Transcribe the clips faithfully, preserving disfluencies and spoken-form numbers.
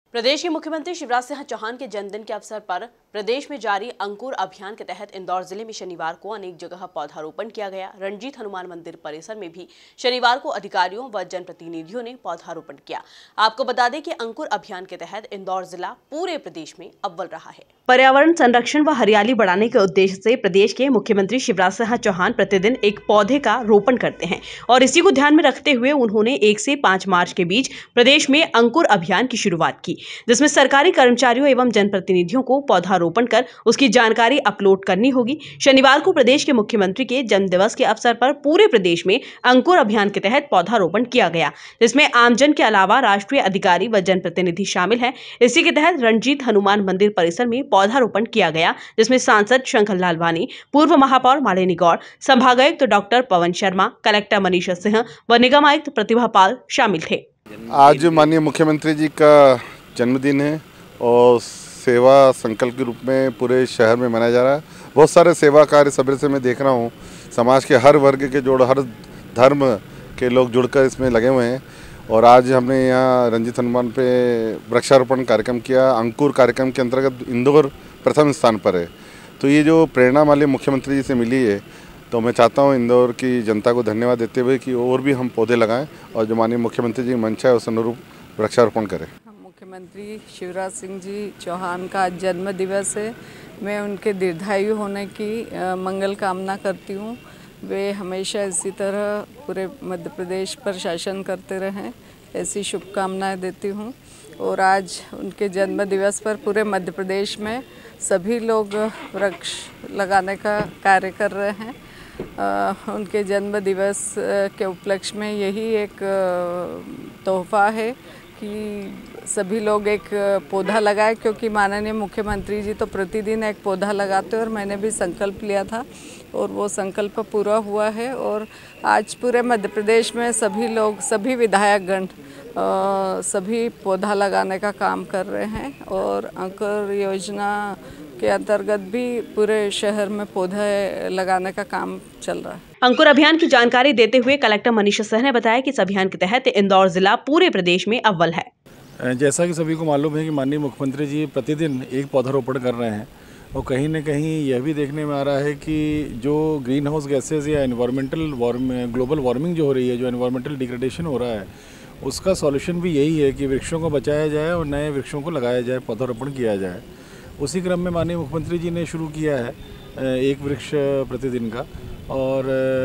प्रदेश के मुख्यमंत्री शिवराज सिंह चौहान के जन्मदिन के अवसर पर प्रदेश में जारी अंकुर अभियान के तहत इंदौर जिले में शनिवार को अनेक जगह पौधारोपण किया गया। रणजीत हनुमान मंदिर परिसर में भी शनिवार को अधिकारियों व जनप्रतिनिधियों ने पौधारोपण किया। आपको बता दें कि अंकुर अभियान के तहत इंदौर जिला पूरे प्रदेश में अव्वल रहा है। पर्यावरण संरक्षण व हरियाली बढ़ाने के उद्देश्य से प्रदेश के मुख्यमंत्री शिवराज सिंह चौहान प्रतिदिन एक पौधे का रोपण करते हैं और इसी को ध्यान में रखते हुए उन्होंने एक से पाँच मार्च के बीच प्रदेश में अंकुर अभियान की शुरुआत की, जिसमें सरकारी कर्मचारियों एवं जनप्रतिनिधियों को पौधारोपण कर उसकी जानकारी अपलोड करनी होगी। शनिवार को प्रदेश के मुख्यमंत्री के जन्म दिवस के अवसर पर पूरे प्रदेश में अंकुर अभियान के तहत पौधारोपण किया गया, जिसमें आमजन के अलावा राष्ट्रीय अधिकारी व जनप्रतिनिधि शामिल हैं। इसी के तहत रणजीत हनुमान मंदिर परिसर में पौधारोपण किया गया, जिसमें सांसद शंकर लालवानी, पूर्व महापौर मालिनी गौड़, संभागायुक्त डॉक्टर पवन शर्मा, कलेक्टर मनीषा सिंह व निगम आयुक्त प्रतिभा पाल शामिल थे। आज माननीय मुख्यमंत्री जी का जन्मदिन है और सेवा संकल्प के रूप में पूरे शहर में मनाया जा रहा है। बहुत सारे सेवा कार्य सवेरे से मैं देख रहा हूँ, समाज के हर वर्ग के जोड़ हर धर्म के लोग जुड़कर इसमें लगे हुए हैं। और आज हमने यहाँ रंजीत हनुमान पे वृक्षारोपण कार्यक्रम किया। अंकुर कार्यक्रम के अंतर्गत इंदौर प्रथम स्थान पर है। तो ये जो प्रेरणा माननीय मुख्यमंत्री जी से मिली है, तो मैं चाहता हूँ इंदौर की जनता को धन्यवाद देते हुए कि और भी हम पौधे लगाएं और जो माननीय मुख्यमंत्री जी की मंशा है उस अनुरूप वृक्षारोपण करें। मुख्यमंत्री शिवराज सिंह जी चौहान का जन्म दिवस है। मैं उनके दीर्घायु होने की मंगल कामना करती हूँ। वे हमेशा इसी तरह पूरे मध्य प्रदेश पर शासन करते रहें, ऐसी शुभकामनाएं देती हूँ। और आज उनके जन्म दिवस पर पूरे मध्य प्रदेश में सभी लोग वृक्ष लगाने का कार्य कर रहे हैं। आ, उनके जन्म दिवस के उपलक्ष्य में यही एक तोहफा है कि सभी लोग एक पौधा लगाए, क्योंकि माननीय मुख्यमंत्री जी तो प्रतिदिन एक पौधा लगाते हैं और मैंने भी संकल्प लिया था और वो संकल्प पूरा हुआ है। और आज पूरे मध्य प्रदेश में सभी लोग, सभी विधायकगण सभी पौधा लगाने का काम कर रहे हैं और अंकुर योजना के अंतर्गत भी पूरे शहर में पौधे लगाने का काम चल रहा है। अंकुर अभियान की जानकारी देते हुए कलेक्टर मनीषा सिंह ने बताया कि इस अभियान के तहत इंदौर जिला पूरे प्रदेश में अव्वल है। जैसा कि सभी को मालूम है कि माननीय मुख्यमंत्री जी प्रतिदिन एक पौधारोपण कर रहे हैं और कहीं न कहीं यह भी देखने में आ रहा है कि जो ग्रीन हाउस गैसेज या एनवायरमेंटल वार्म ग्लोबल वार्मिंग जो हो रही है, जो एनवायरमेंटल डिग्रेडेशन हो रहा है, उसका सॉल्यूशन भी यही है कि वृक्षों को बचाया जाए और नए वृक्षों को लगाया जाए, पौधारोपण किया जाए। उसी क्रम में माननीय मुख्यमंत्री जी ने शुरू किया है एक वृक्ष प्रतिदिन का। और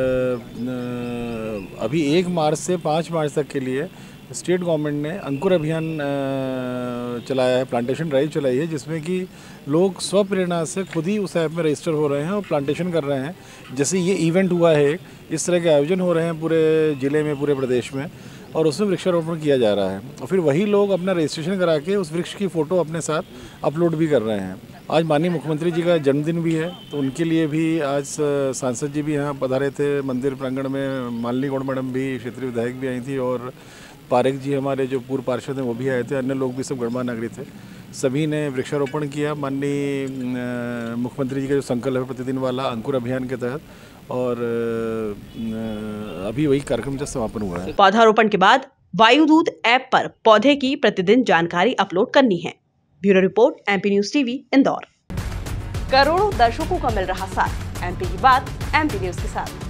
अभी एक मार्च से पाँच मार्च तक के लिए स्टेट गवर्नमेंट ने अंकुर अभियान चलाया है, प्लांटेशन ड्राइव चलाई है, जिसमें कि लोग स्वप्रेरणा से खुद ही उस ऐप में रजिस्टर हो रहे हैं और प्लांटेशन कर रहे हैं। जैसे ये इवेंट हुआ है, इस तरह के आयोजन हो रहे हैं पूरे ज़िले में, पूरे प्रदेश में, और उसमें वृक्षारोपण किया जा रहा है। और फिर वही लोग अपना रजिस्ट्रेशन करा के उस वृक्ष की फ़ोटो अपने साथ अपलोड भी कर रहे हैं। आज माननीय मुख्यमंत्री जी का जन्मदिन भी है, तो उनके लिए भी आज सांसद जी भी यहाँ पधारे थे मंदिर प्रांगण में। मालिनी गौड़ मैडम भी, क्षेत्रीय विधायक भी आई थी और पारेख जी हमारे जो पूर्व पार्षद हैं वो भी आए थे। अन्य लोग भी सब गणमान्य नागरिक थे। सभी ने वृक्षारोपण किया माननीय मुख्यमंत्री जी का जो संकल्प है प्रतिदिन वाला अंकुर अभियान के तहत। और अभी वही कार्यक्रम का समापन हुआ है। पौधारोपण के बाद वायुदूत ऐप पर पौधे की प्रतिदिन जानकारी अपलोड करनी है। Bureau report, MP news TV, Indore. करोड़ों दर्शकों का मिल रहा साथ, एमपी की बात एमपी न्यूज के साथ।